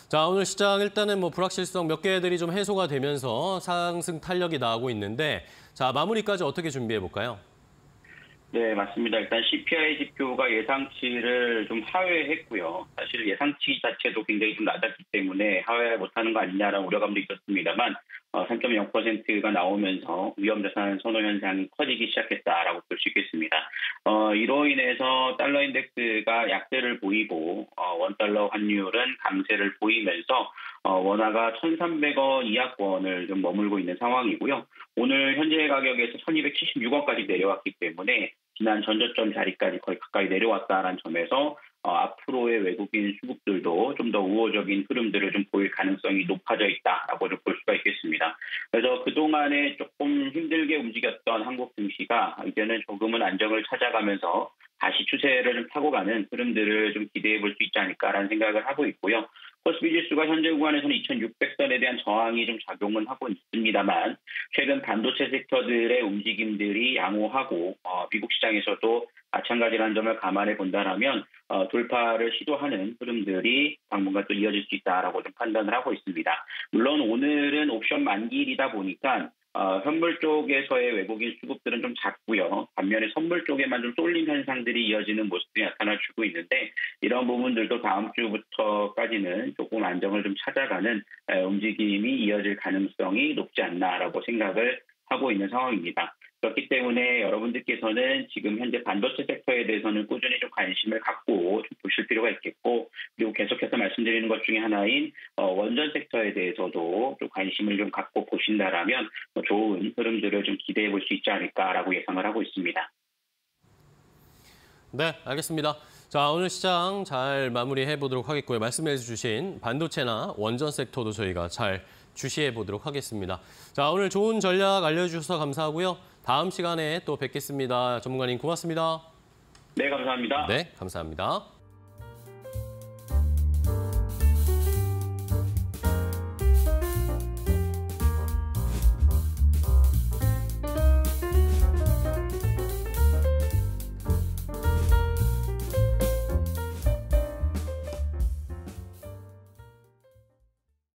자, 오늘 시장 일단은 불확실성 몇 개들이 좀 해소가 되면서 상승 탄력이 나오고 있는데, 자, 마무리까지 어떻게 준비해 볼까요? 네, 맞습니다. 일단 CPI 지표가 예상치를 좀 하회했고요. 사실 예상치 자체도 굉장히 좀 낮았기 때문에 하회 못하는 거 아니냐라는 우려감도 있었습니다만 3.0%가 나오면서 위험자산 선호 현상이 커지기 시작했다라고 볼 수 있겠습니다. 이로 인해서 달러 인덱스가 약세를 보이고 원달러 환율은 강세를 보이면서 원화가 1,300원 이하권을 좀 머물고 있는 상황이고요. 오늘 현재 가격에서 1,276원까지 내려왔기 때문에 지난 전저점 자리까지 거의 가까이 내려왔다는 점에서 앞으로의 외국인 수급들도 좀 더 우호적인 흐름들을 좀 보일 가능성이 높아져 있다라고 좀 볼 수가 있겠습니다. 그래서 그동안에 조금 힘들게 움직였던 한국 증시가 이제는 조금은 안정을 찾아가면서 다시 추세를 좀 타고 가는 흐름들을 좀 기대해 볼 수 있지 않을까라는 생각을 하고 있고요. 코스피 지수가 현재 구간에서는 2,600선에 대한 저항이 좀 작용은 하고 있습니다만 최근 반도체 섹터들의 움직임들이 양호하고 미국 시장에서도 마찬가지라는 점을 감안해 본다라면 돌파를 시도하는 흐름들이 당분간 또 이어질 수 있다라고 좀 판단을 하고 있습니다. 물론 오늘은 옵션 만기일이다 보니까 현물 쪽에서의 외국인 수급들은 좀 작고요. 반면에 선물 쪽에만 좀 쏠림 현상들이 이어지는 모습이 나타나주고 있는데 이런 부분들도 다음 주부터까지는 조금 안정을 좀 찾아가는 움직임이 이어질 가능성이 높지 않나라고 생각을 하고 있는 상황입니다. 그렇기 때문에 여러분들께서는 지금 현재 반도체 섹터에 대해서는 꾸준히 좀 관심을 갖고 좀 보실 필요가 있겠고, 그리고 계속해서 말씀드리는 것 중에 하나인 원전 섹터에 대해서도 좀 관심을 좀 갖고 보신다라면 좋은 흐름들을 좀 기대해 볼 수 있지 않을까라고 예상을 하고 있습니다. 네, 알겠습니다. 자, 오늘 시장 잘 마무리해 보도록 하겠고요. 말씀해 주신 반도체나 원전 섹터도 저희가 잘 주시해 보도록 하겠습니다. 자, 오늘 좋은 전략 알려주셔서 감사하고요. 다음 시간에 또 뵙겠습니다. 전문가님 고맙습니다. 네, 감사합니다. 네, 감사합니다.